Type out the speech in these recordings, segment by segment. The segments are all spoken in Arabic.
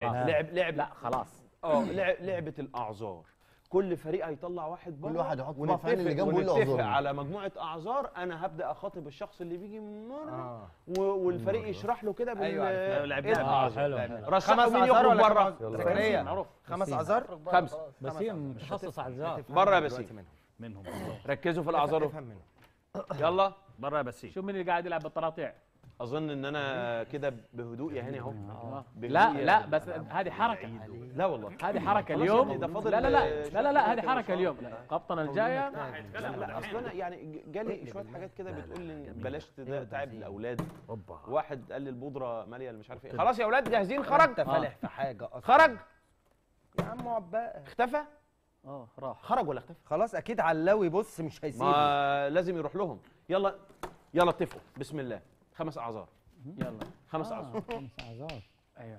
لعب لا خلاص. لعبه الاعذار. كل فريق هيطلع واحد بره، كل واحد يحط صباع في عين اللي جنبه ويقول له ونتفق اعذرني. على مجموعه اعذار. انا هبدا اخاطب الشخص اللي بيجي من مره والفريق يشرح له كده لعبناها. حلو. رشحوا مين يخرج بره. زكريا معروف. 5 اعذار. 5 بسيم متخصص اعذار. بره يا بسيم. منهم ركزوا في الاعذار. يلا بره يا بسيم. شوف مين اللي قاعد يلعب بالطراطيع. اظن ان انا كده بهدوء يا هاني اهو. لا بس هذه حركه. لا والله هذه حركه خلاص اليوم. يا ابني، ده فاضل لا هذه حركه اليوم. قبطنه الجايه. لا اصل انا يعني جالي شويه حاجات كده بتقول لي بلاش تعب الاولاد. واحد قال لي البودره ماليه مش عارف ايه. خلاص يا اولاد جاهزين؟ خرج. انت فالح في حاجه اصلا. خرج. يا عم اقعد بقى. اختفى. راح. خرج ولا اختفى؟ خلاص اكيد علاوي بص مش هيسيبه. ما لازم يروح لهم. يلا اتفقوا بسم الله. 5 اعذار. يلا 5 اعذار. 5 اعذار. ايوه.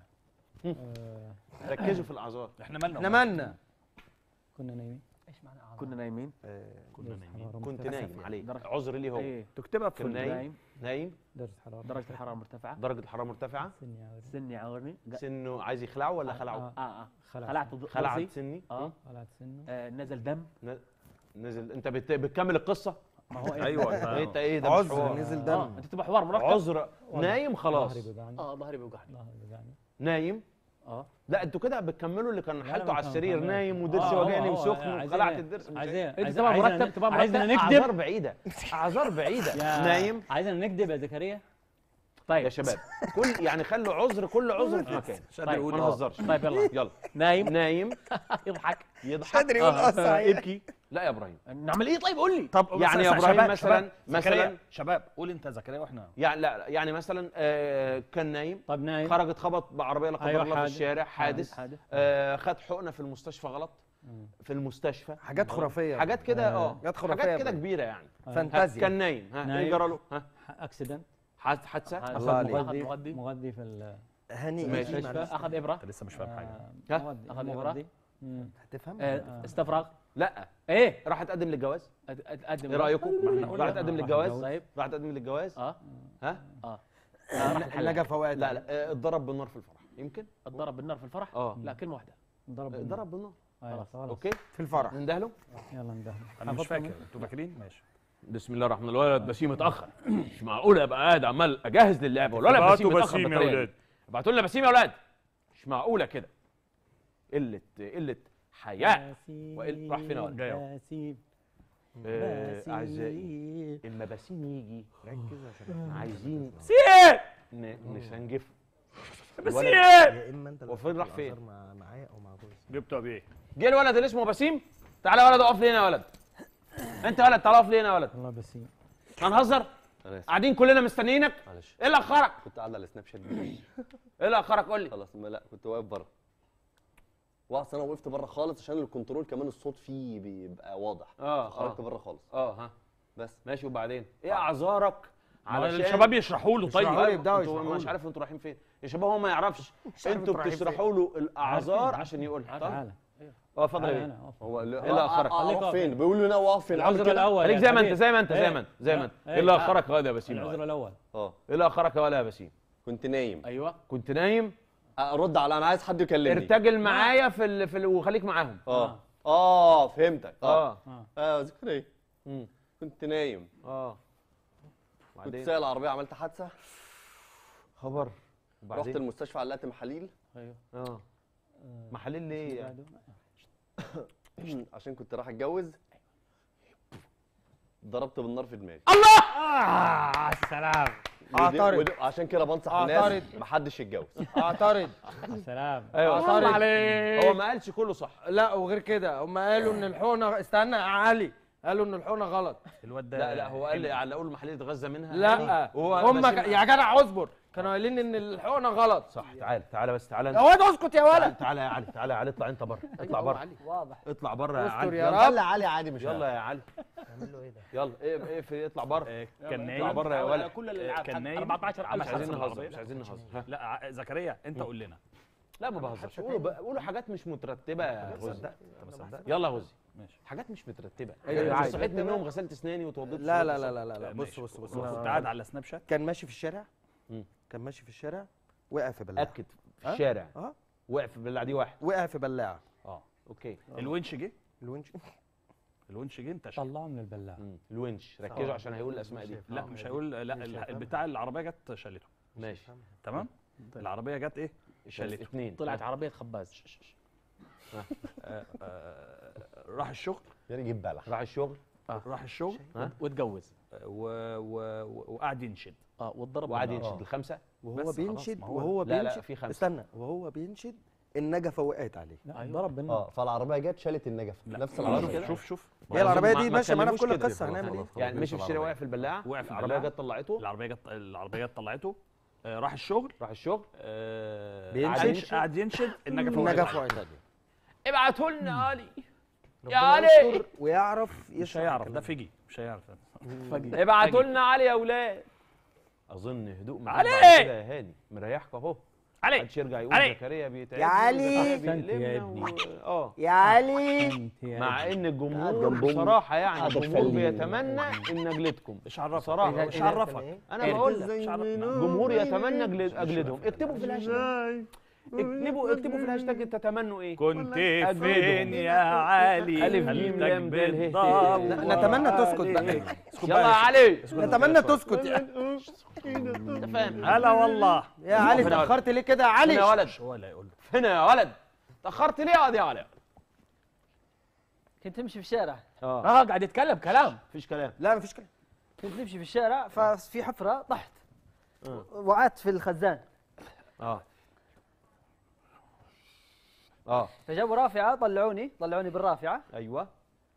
ركزوا في الاعذار. احنا مالنا كنا نايمين. ايش معنى كنا نايمين؟ كنت نايم عليه عذر ليه هو. تكتبها في نايم. درجه الحراره مرتفعه. درجه الحراره مرتفعه. سني عورني. سنه عايز يخلعه ولا خلعه؟ خلعت سني. خلعت سنه. نزل دم. نزل. انت بتكمل القصه. ما هو ايوه انت ايه ده؟ عذر نزل دم. انت تبقى حوار مركب. عذر نايم خلاص. ظهري بيوجعني. نايم. لا انتوا كده بتكملوا اللي كان حالته على السرير نايم وضرسي وجعني وسخن وخلعت الضرس. انت تبقى مرتب. تبقى عايزنا نكذب. اعذار بعيده. اعذار بعيده. نايم. عايزنا نكذب يا زكريا. طيب يا شباب يعني خلوا عذر كل عذر في مكان. طيب ما نهزرش. طيب يلا. نايم. يضحك. قادر يقول ابكي. لا يا ابراهيم. نعمل ايه طيب قول لي. طب يعني يا ابراهيم مثلا شباب قول انت زكريا واحنا يعني لا يعني مثلا كان نايم. طب نايم. خرج اتخبط بعربيه لا قدر الله في الشارع. حادث. خد حقنه في المستشفى غلط. في المستشفى. حاجات خرافيه. حاجات كده حاجات خرافيه. حاجات كده كبيره يعني. فانتازيا. كان نايم. ايه جرى له؟ اكسيدنت. حادثه. مغذي في هني اخذ ابره. لسه مش فاهم حاجه. اخذ ابره. هتفهم. استفرغ. لا ايه راح اتقدم للجواز. اتقدم. ايه رايكم؟ راح اتقدم للجواز. طيب راح اتقدم للجواز. نجا فوائد. لا اتضرب بالنار في الفرح يمكن. اتضرب بالنار في الفرح. لا كلمه واحده. ضرب بالنار. خلاص اوكي في الفرح. نندهله. يلا ندهله. انا مش فاكر انتوا فاكرين؟ ماشي. بسم الله الرحمن الرحيم. الولد بسيم اتاخر. مش معقول ابقى قاعد عمال اجهز للعبه والولد بسيم اتاخر. يا اولاد ابعتوا لنا بسيم يا اولاد. مش معقوله كده. قله حياء. راح فين يا ولد؟ بسيم. اعزائي اما بسيم يجي ركز يا شباب. عايزين نسنجف بسيم. يا اما انت وفين راح فين؟ معايا او مع جوزي. جبته بايه؟ جه الولد اللي اسمه بسيم. تعالى يا ولد اقف لي هنا يا ولد. انت ولد تعالى اقف لي هنا يا ولد. والله بسيم. هنهزر؟ قاعدين كلنا مستنيينك. معلش ايه اللي اخرك؟ كنت قاعد على السناب شات. ايه اللي اخرك قول لي؟ خلاص لا كنت واقف بره. انا وقفت بره خالص عشان الكنترول كمان الصوت فيه بيبقى واضح. خرجت بره خالص. ها بس ماشي. وبعدين ايه اعذارك؟ علشان الشباب يشرحوا له. طيب انتوا مش عارف انتوا رايحين فين يا شباب. هو ما يعرفش. انتوا بتشرحوا له الاعذار عشان يقولها. تعالى. اتفضل يا بيه. هو ايه اللي اخرك؟ اروح فين؟ بيقول لي لا واقف فين؟ العذر الاول. خليك زي ما انت. ايه اللي اخرك يا بسيم؟ العذر الاول. ايه اللي اخرك يا بسيم؟ كنت نايم. ايوه كنت نايم. ارد على انا عايز حد يكلمني. ارتجل معايا في وخليك معاهم. فهمتك. زكريا كنت نايم. كنت سايق العربيه عملت حادثه. خبر. رحت المستشفى علقت محاليل. ايوه. محاليل ليه يعني؟ عشان كنت رايح اتجوز. ضربت بالنار في دماغي. الله. سلام. اعترض. عشان كده بنصح الناس محدش يتجوز. اعترض. سلام. اعترض. هو ما قالش كله صح. لا وغير كده هم قالوا ان الحقنه استنى يا علي. قالوا ان الحقنه غلط. الواد ده لا هو قال لي علقوا له محاليل اتغذى منها. لا هم يا جدع اصبر. كانوا قايلين ان الحقنه غلط. صح. تعالى بس تعالى يا واد اسكت يا ولد. تعالى يا علي. تعالى يا علي. اطلع انت بره. اطلع بره. واضح. اطلع بره يا علي. يا رب. يلا علي عادي مش يلا يا علي. نعمل له ايه ده؟ يلا ايه اطلع بره. كان نايم. اطلع بره يا ولد. كل الالعاب كان نايم. 14 مش عايزين نهزر. مش عايزين نهزر. لا زكريا انت قول لنا. لا ما بهزرش. قولوا حاجات مش مترتبه يا غزي. يلا غزي. ماشي. حاجات مش مترتبه. ايوه صحيت من النوم غسلت اسناني وتوضيت. لا لا لا لا لا بص كنت قاعد على سناب شات. كان ماشي في الشارع. وقع في بلاعه. اكد في الشارع. وقع في البلاعه دي واحد. وقع في بلاعه. اوكي. الونش جه. الونش جه انت طلعه من البلاعه. الونش ركزوا عشان هيقول الاسماء دي. لا مش هيقول، لا البتاع العربيه جت شالته. ماشي تمام. العربيه جت ايه؟ شالته. اثنين. طلعت عربيه خباز. راح الشغل. يعني يجيب بلح. راح الشغل. راح الشغل واتجوز. وقعد ينشد. واتضرب. وقعد ينشد الخمسه. وهو بس بينشد خلاص، ما هو- وهو لا بينشد. في خمسه. استنى، وهو بينشد النجفه وقعت عليه. لا ضرب بالنار. فالعربيه جت شالت النجفه. لا. نفس العربيه. شوف هي العربيه دي ما ماشيه معانا في كل تكلموش كده. قصه، هنعمل ايه؟ يعني مشي في الشارع وقع في البلاعه. وقع في العربيه البلاعة. جت طلعته. العربيه جت طلعته. راح الشغل. راح الشغل. قعد ينشد النجفه النجفه وقعت. وقعت عليه. ابعتوا لنا علي. يا ربنا علي يستر ويعرف مش يشرح هيعرف، الكلام. ده فجي مش هيعرف. ابعتوا لنا علي يا اولاد. اظن هدوء معاك علي! بعد كده يا هاني، مريحك اهو. علي محدش يرجع يقول علي! زكريا بيتعب. يا علي! أحسنت يا ابني. يا علي انت يا مع ابني. ان الجمهور جنبهم. بصراحه يعني قاعد الجمهور تفلي. بيتمنى ان اجلدكم. مش عرفك صراحة. مش عرفك. انا بقول لك مش عرفنا. الجمهور يتمنى اجلدهم. اكتبوا في الهاشتاج. اكتبوا في الهاشتاج تتمنوا ايه؟ كنت أجلدهم. فين يا علي؟ ألف جيم لام دال ه ت. نتمنى تسكت بقى. يلا يا علي. نتمنى تسكت يا انت فاهم؟ هلا والله. يا علي. فين يا ولد؟ اتاخرت ليه كده يا فين يا علي؟ ولد؟ هو اللي هيقول له. فين يا ولد؟ تاخرت ليه يا علي؟ كنت امشي في الشارع. قاعد يتكلم كلام. مفيش كلام. لا مفيش كلام. كنت نمشي في الشارع ففي حفره طحت. وقعت في الخزان. فجابوا رافعه طلعوني بالرافعه. ايوه.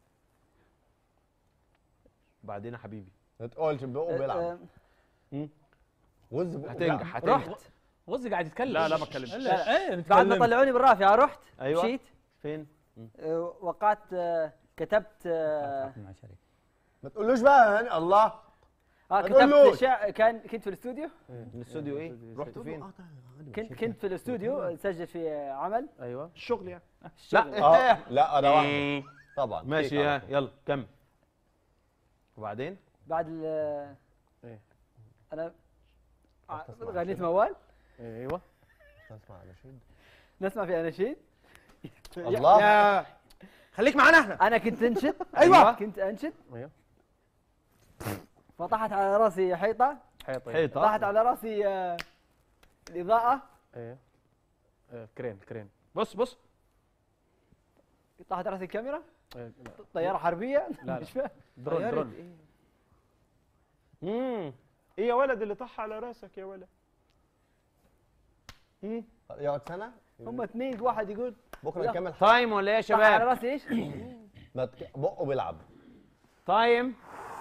بعدين يا حبيبي ما تقولش بقه بيلعب. وز بقه هتنجح رحت غزي قاعد يتكلم. لا ما اتكلمش. بعد ما طلعوني بالرافعه رحت ايوه. مشيت فين؟ وقعت كتبت مع شريك. ما تقولوش بقى يعني الله. كتبت كنت في الاستوديو. الاستوديو ايه؟ رحت فين؟ كنت في الاستوديو اسجل في عمل. ايوه. الشغل يعني. لا لا انا واحده طبعا. ماشي يلا كمل. وبعدين؟ بعد انا غنيت موال. ايوه. نسمع في اناشيد. الله. يا خليك معانا احنا. انا كنت انشد. أيوة. كنت انشد. ايوه. فطاحت على راسي حيطه. حيطه. طاحت على راسي الاضاءه. ايه. كرين. بص طاحت على راسي الكاميرا. لا. طياره حربيه. لا. مش فاهم. درون. ايه يا ولد اللي طح على راسك يا ولد؟ يقعد سنه. هم اثنين، واحد يقول بكره لا. نكمل. تايم ولا ايه يا طاح على شباب؟ راسي ايش؟ بقه بيلعب. تايم.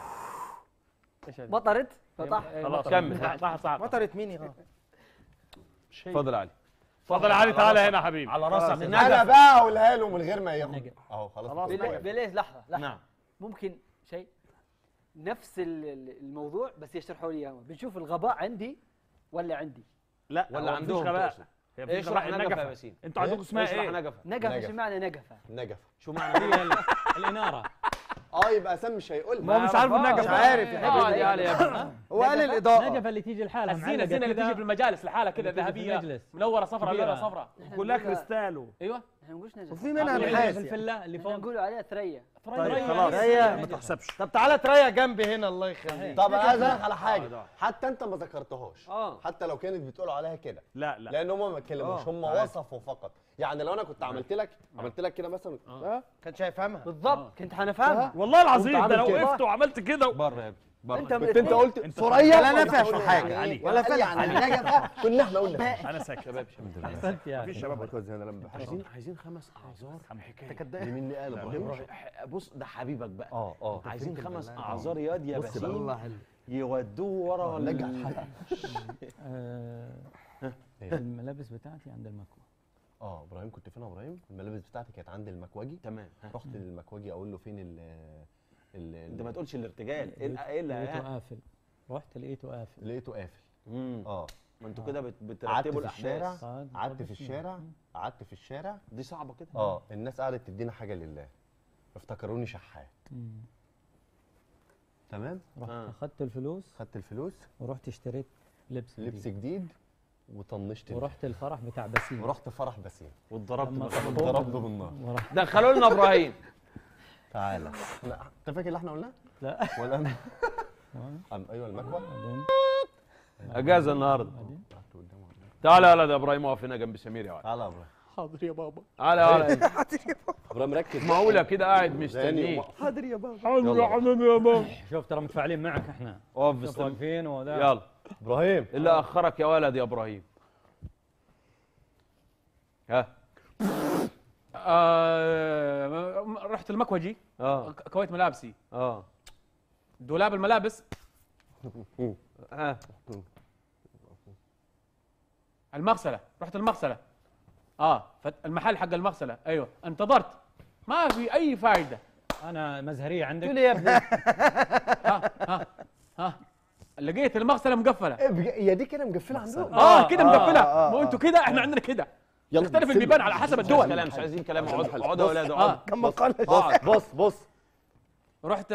مطرت فطاح. خلاص كمل. صعب. مطرت مين يا اتفضل علي. اتفضل يا علي تعالى هنا حبيبي. على راسك انا بقى اقولها له من غير ما ياخد. اهو خلاص. بليز لحظه. نعم. ممكن شيء نفس الموضوع بس يشرحوا لي اياه. بنشوف الغباء عندي ولا عندي. لا ولا هو عندهم مفيش غباء. تقصد. هي مفيش اشرح غباء. نجفه يا النجفه. ياسين. انتوا عندكم اسمها اشرح ايه؟ نجفه. نجفه شو معنى نجفه؟ نجف. شو معنى الاناره. يبقى سام مش هيقول. ما هو مش عارف النجفه. مش عارف يا حبيبي. يا علي يا ابني. هو قال الاضاءه. النجفه اللي تيجي لحالها الزينه اللي تيجي في المجالس لحالها كده اللي تيجي في ذهبيه المجلس. منوره صفراء كبيرة. لونها صفراء. كلها كريستالو. ايوه. احنا ما نقولش نجفه. وفي منها اللي نحاس في يعني. الفله اللي احنا فوق. نقول عليها ثريا. طيب خلاص هي- ما تحسبش. طب تعالى تريا جنبي هنا الله يخليك. طب انا عايز اقول على حاجه. حتى انت ما ذكرتهاش. اه. حتى لو كانت بتقولوا عليها كده. لا لان هم ما اتكلموش، هم وصفوا فقط. يعني لو انا كنت عملت لك كده مثلا. كانش هيفهمها. بالضبط كنت حنفهمها. والله العظيم ده لو عامل كده. وقفت وعملت كده بره يا ابني بره. انت من كنت انت الاثنين. قلت ثريا ولا نافع في حاجه علي. ولا فلح. يعني النجفه كنا احنا قلنا. انا ساكت. احسنت يا مفيش اخي. شباب. عايزين 5 اعذار. دي مين اللي قال ابراهيم؟ بص ده حبيبك بقى. اه عايزين 5 اعذار ياض يا بسيم يودوه ورا الملابس بتاعتي عند المكوى. ابراهيم كنت فين يا ابراهيم؟ الملابس بتاعتي كانت عند المكواجي. تمام. رحت للمكواجي اقول له فين انت ما تقولش الارتجال. ايه اللي لقيته قافل. رحت لقيته قافل. لقيته قافل. ما انتوا كده قعدت بترتبوا في الشارع. الاحداث. قعدت في الشارع. دي صعبه كده. الناس قعدت تدينا حاجه لله. افتكروني شحات. تمام. رحت اخدت الفلوس خدت الفلوس ورحت اشتريت لبس جديد. وطنشت ورحت الفرح بتاع بسيم ورحت فرح بسيم لما واتضربت بالنار. ورحت دخلوا لنا ابراهيم. تعالى انت فاكر اللي احنا قلناه؟ لا ولا انا؟ ايوه المكوى. بعدين اجازه النهارده. تعالى يا ولد يا ابراهيم، اقف هنا جنب سمير يا ولد. تعالى يا ابراهيم. حاضر يا بابا. تعالى يا ولد. ابراهيم ركز معقوله كده قاعد مستنيك. حاضر يا بابا. حاضر يا حبيبي يا بابا. شوف ترى متفاعلين معك احنا. اقف شوف استنى. واقفين وذا. يلا ابراهيم اللي اخرك يا ولد يا ابراهيم. ها رحت المكوجي. اه كويت ملابسي. دولاب الملابس. ها المغسله، رحت المغسله. المحل حق المغسله. ايوه انتظرت ما في اي فايده. انا مزهريه عندك. تقول يا ابني. لقيت المغسله مقفله. يا دي كده مقفله عندهم. كده مقفله. مو انتوا كده، احنا عندنا كده. تختلف البيبان على حسب الدول. كلام مش عايزين كلام. اقعدوا يا ولاد اقعدوا. كما قال بص رحت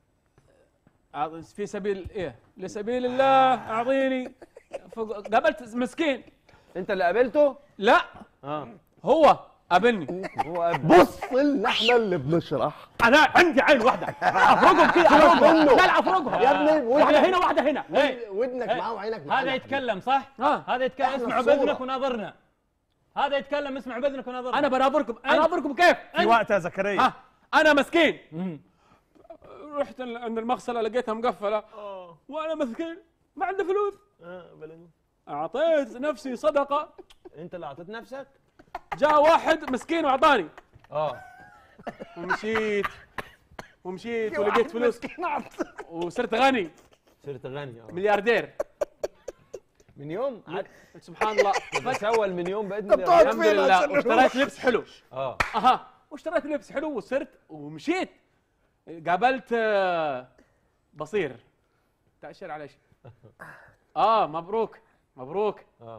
في سبيل ايه؟ لسبيل الله اعطيني. قابلت مسكين. انت اللي قابلته؟ لا هو قابلني. هو قابل. بص اللي احنا اللي بنشرح. انا عندي عين واحده افرقهم كده. افرقهم. لا افرقهم يا ابني واحده هنا واحده هنا. ودنك معاه وعينك معاه. هذا يتكلم صح؟ هذا يتكلم. اسمع باذنك وناظرنا. هذا يتكلم اسمع باذنك وناظرنا. انا بناظركم. اناظركم كيف؟ في وقت يا زكريا. انا مسكين. رحت عند المغسله لقيتها مقفله. وانا مسكين ما عندي فلوس. اعطيت نفسي صدقه. انت اللي اعطيت نفسك؟ جاء واحد مسكين واعطاني. ومشيت ولقيت فلوس وصرت غني. صرت غني. ملياردير من يوم سبحان الله. بتسول من يوم باذن طب الله. الحمد لله. واشتريت لبس حلو. اه واشتريت لبس حلو وصرت ومشيت. قابلت بصير. تأشر على شيء. مبروك مبروك.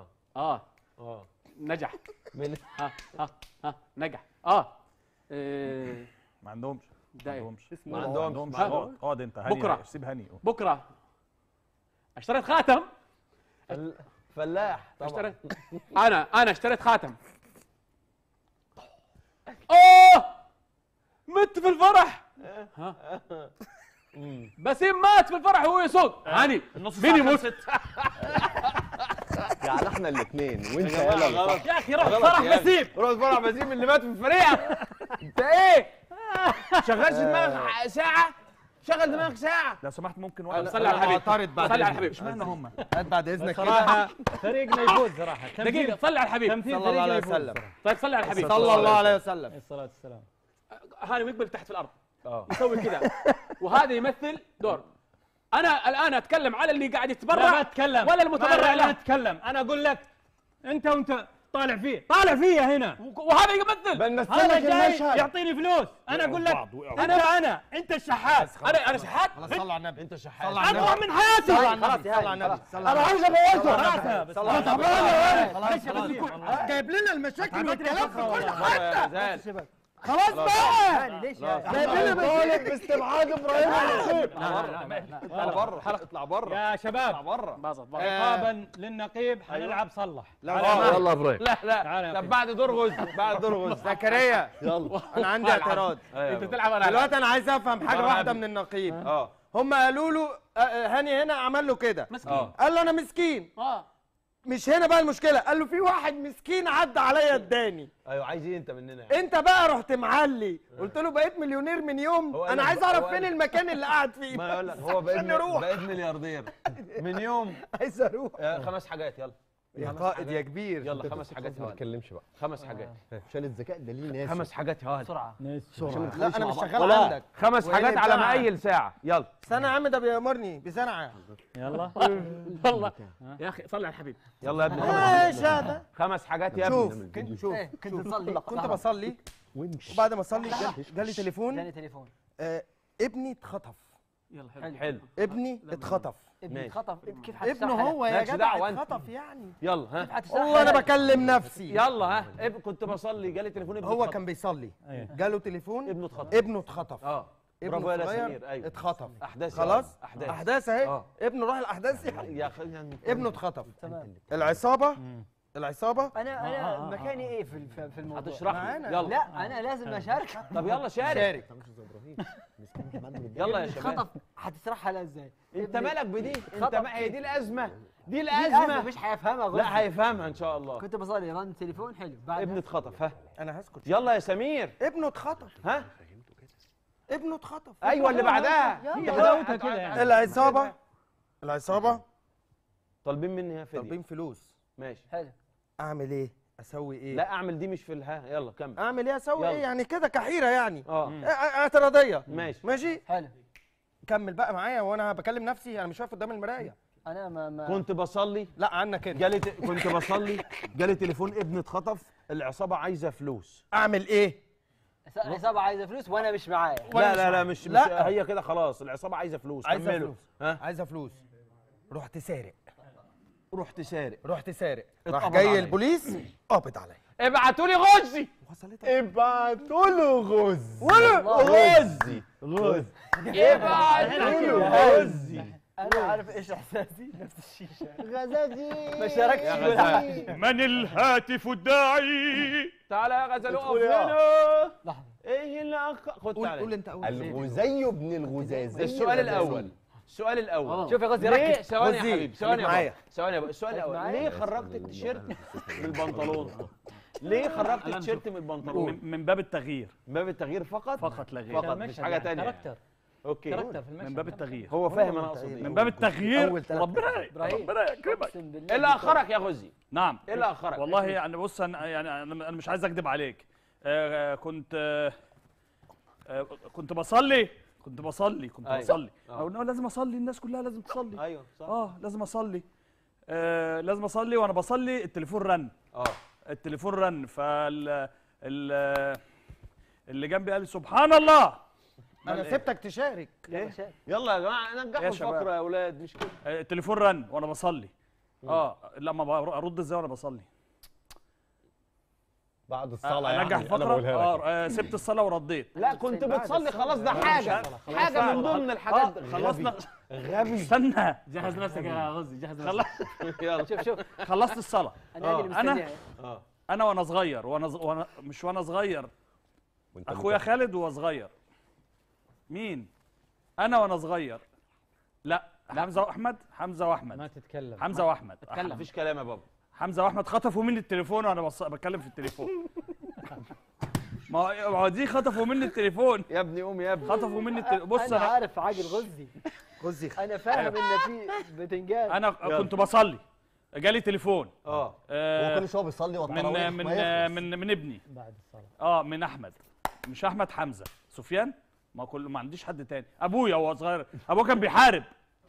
نجح. نجح. ما عندهمش. ما عندهمش. اقعد انت هاني. بكرة. سيب هاني. بكره اشتريت خاتم. فلاح طبعا. اشتريت انا اشتريت خاتم. مت في الفرح. بسيم مات في الفرح وهو يسوق. هاني مين يموت؟ يعني احنا الاثنين وانت يلا اللي صح. يا اخي رحت فرح بسيم. رحت فرح بسيم اللي مات في فريقك. انت ايه؟ شغلش دماغك ساعة؟ شغل دماغك ساعة. لو سمحت ممكن واحد. صلي على الحبيب. اعترض بعد صلي على إذنك. الحبيب. اشمعنى هم؟ هات بعد اذنك كده. صراحه فريقنا يفوز صراحه. دقيقة صلي على الحبيب. تمثيل صلى الله عليه فريقنا يفوز وسلم. صراحة. طيب صلي على الحبيب. صلى الله عليه وسلم. الصلاه والسلام. هاني ويقبل تحت في الارض. يسوي كذا. وهذا يمثل دور. انا الان اتكلم على اللي قاعد يتبرع. ما اتكلم ولا المتبرع. لا اتكلم. انا اقول لك انت طالع فيا هنا. وهذا يمثل. بنمثل لك المشهد. يعطيني فلوس. انا اقول لك انت الشحات. انا شحات. صلى على النبي. انت شحات. اطلع من حياتي. صلى على النبي. صلى على النبي. انا عايز اموته. صلى على النبي. جايب لنا المشاكل والكلام في كل حته. خلاص بقى. ليش جايب لنا مشاكل باستبعاد ابراهيم. اطلع بره. اطلع بره. يا شباب بره. عقابا للنقيب حنلعب صلح. يلا ابراهيم. لا طب بعد دور غز. بعد دور غز. زكريا يلا انا عندي اعتراض. انت تلعب انا دلوقتي انا عايز افهم حاجه واحده من النقيب. هم قالوا له هاني هنا عمل له كده. مسكين. قال له انا مسكين. مش هنا بقى المشكله. قال له في واحد مسكين عدى عليا اداني. ايوه عايز ايه انت مننا يعني؟ انت بقى رحت معلي قلت له بقيت مليونير من يوم. انا عايز اعرف فين المكان اللي قاعد فيه. ما اقول لك هو بقيت ملياردير من يوم. عايز اروح. 5 حاجات يلا. يا قائد يا كبير. يلا 5 حاجات. ما تتكلمش بقى. 5 حاجات. عشان الذكاء ده ليه ناس. 5 حاجات يا بسرعه. لا انا مش شغال عندك. 5 حاجات على مقايل ساعة. يلا. استنى يا عم ده بيأمرني بسرعه. يلا والله يا اخي صلي على الحبيب. يلا يا ابني. ايش هذا؟ 5 حاجات يا شوف ابني. كنت تصلي. كنت بصلي وبعد ما اصلي جالي تليفون. جاني تليفون. ابني اتخطف. يلا حلو. ابني اتخطف. ابني اتخطف. كيف ابنه هو يا مالكش جدع دعوة أنت. اتخطف يعني. يلا ها. والله انا بكلم نفسي. يلا ها. كنت بصلي جالي تليفون ابنه هو اتخطف. كان بيصلي أيه. جاله تليفون ابنه اتخطف. ابنه اتخطف. برافو يا صغير سمير، أيوة. اتخطف. احداث خلاص احداث احداث اهي. ابنه راح الاحداث يا اخي يعني ابنه اتخطف. تمام. العصابه انا مكاني ايه في الموضوع؟ هتشرح لي معانا. يلا. لا انا لازم اشارك. طب يلا شارك. يلا يا شباب. خطف هتشرحها لها ازاي؟ انت مالك بدي؟ انت خطف هي دي الازمه، دي أزمة الازمه. مش هيفهمها غلط. لا هيفهمها ان شاء الله. كنت بصلي رن تليفون حلو بعد ابني اتخطف. ها انا هسكت. يلا يا سمير. ابنه اتخطف. ها ابنه اتخطف. ايوه اللي بعدها. انت بدأتها كده يعني. العصابه طالبين مني يا فدي. طالبين فلوس. ماشي. حلو. اعمل ايه؟ اسوي ايه؟ لا اعمل دي مش في الها. يلا كمل. اعمل ايه؟ اسوي يلا. ايه؟ يعني كده كحيره يعني. اه اعتراضيه. ماشي. ماشي. حلو. كمل بقى معايا وانا بكلم نفسي، انا مش واقف قدام المرايه. انا ما كنت بصلي. لا عنك كده. كنت بصلي جالي تليفون ابني اتخطف، العصابه عايزه فلوس. اعمل ايه؟ العصابه عايزه فلوس وانا مش معايا. لا مش لا. هي كده خلاص. العصابه عايزه فلوس. عايزه كملوا. فلوس. ها عايزه فلوس. رحت سارق. رحت سارق. راح اتقبض جاي عليا. البوليس قابض عليا. ابعتوا لي غزي. ابعتوا له غز. غزي. ابعتوا له غزي. انا عارف ايش احساسي. نفس الشيشه. غزازي ما شاركتش بالعافيه. من الهاتف الداعي؟ تعالى يا غزال اقف ادخل يا. هنا. لحظه. ايه اللي خد قول تعالى. انت اول. الغزي ابن الغزازي. السؤال الاول. شوف يا غزي ليه؟ ركز. ثواني يا غزي، حبيبي، ثواني يا معايا. بابا، ثواني يا بابا. السؤال الاول، معايا. ليه خرجت التيشيرت من البنطلون؟ ليه خرجت التيشيرت من البنطلون؟ من باب التغيير. من باب التغيير فقط؟ فقط لا غير. فقط مش حاجه ثانيه. كاركتر اوكي كاركتر في المشهد. من باب التغيير. هو فاهم انا اقصد ايه. من باب التغيير. أول ثلاث ربنا إبراهيم. يكرمك. اقسم بالله. ايه اللي اخرك يا غزي؟ نعم. ايه اللي اخرك؟ والله يعني بص انا مش عايز اكذب عليك. كنت بصلي. أيوة. بصلي. قلنا لازم اصلي، الناس كلها لازم تصلي. ايوه صح. لازم اصلي. لازم اصلي وانا بصلي التليفون رن. التليفون رن اللي جنبي قال لي سبحان الله. انا سبتك تشارك. ايه؟ يلا يا جماعه ننجحوا يا شباب. الفقره يا اولاد مش كده. التليفون رن وانا بصلي. لا ما ارد ازاي وانا بصلي؟ بعد الصلاه يعني. انجح الفقره. سبت الصلاه ورديت. لا كنت بتصلي خلاص، ده حاجه من ضمن الحاجات. خلصنا. غبي. استنى. جهز نفسك يا غزي، جهز نفسك. يلا شوف خلصت الصلاه. انا اللي مستنيها. انا وانا صغير مش وانا صغير. اخويا خالد وهو صغير. مين؟ انا وانا صغير. لا حمزه واحمد. ما تتكلم. حمزه واحمد. مفيش كلام يا بابا. حمزه واحمد خطفوا مني التليفون وانا بتكلم في التليفون. ما هو دي خطفوا مني التليفون. يا ابني قوم يا ابني. خطفوا مني التليفون. بص انا عارف عاجل غزي. انا فاهم ان في بتنجان. انا كنت بصلي جالي تليفون. هو كل شويه بيصلي والتراويح من ابني. بعد الصلاة. من احمد. مش احمد، حمزه. سفيان. ما عنديش حد تاني. ابويا وهو صغير، ابوه كان بيحارب.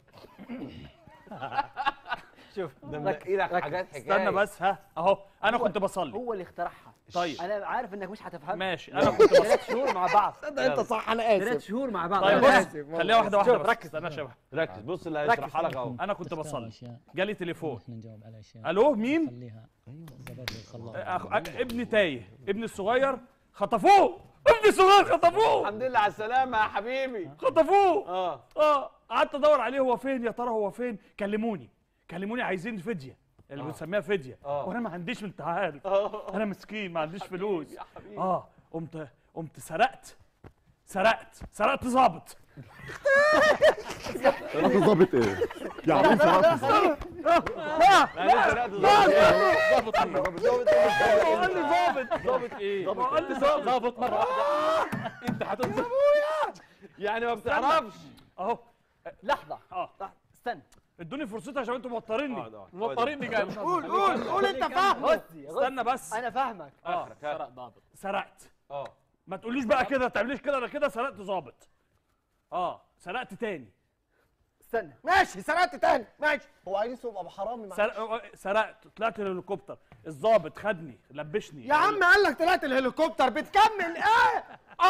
شوف ايدك حاجات حكايه. استنى بس. اهو انا كنت بصلي. هو اللي اخترعها. طيب انا عارف انك مش هتفهم. ماشي. انا كنت بصلي 3 شهور مع بعض. انت صح، انا اسف. 3 شهور مع بعض. طيب أنا بص آسف. خليها واحده واحده. شوف، بس ركز. استنى شبه. ركز بص اللي هيشرحها لك اهو. انا كنت بصلي جالي تليفون. نجاوب على اشياء. الو مين؟ خليها. زبادي الخلاط. ابني تايه. ابني الصغير خطفوه. ابني الصغير خطفوه. الحمد لله على السلامه يا حبيبي. خطفوه. قعدت ادور عليه، هو فين يا ترى؟ هو فين؟ كلموني عايزين فديه اللي بنسميها فديه. وانا ما عنديش، انت عارف انا مسكين ما عنديش فلوس. قمت سرقت ظابط. انت ظابط ايه؟ يعني انت ظابط ايه؟ قال لي ظابط مره واحده. انت هتنظر يعني ما بتعرفش اهو. لحظه. استنى. ادوني فرصتها عشان انتوا موتريني. جامد. قول انت فاهم. استنى بس. انا فاهمك. سرق ضابط. سرقت. ما تقوليش بقى كده، ما تعمليش كده. انا كده سرقت ظابط. سرقت تاني. استنى. ماشي سرقت تاني. ماشي. هو عايز يبقى ابو حرامي. سرقت. طلعت الهليكوبتر. الظابط خدني لبشني. يا عم قال لك طلعت الهليكوبتر، بتكمل ايه؟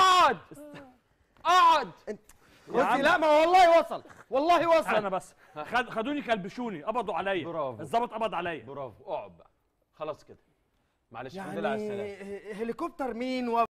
اقعد. غزي لا، ما والله وصل. انا بس خدوني كلبشوني، قبضوا عليا. برافو. الظابط قبض عليا. برافو. اقعد بقى خلاص كده. معلش الحمد لله على السلامه. هليكوبتر مين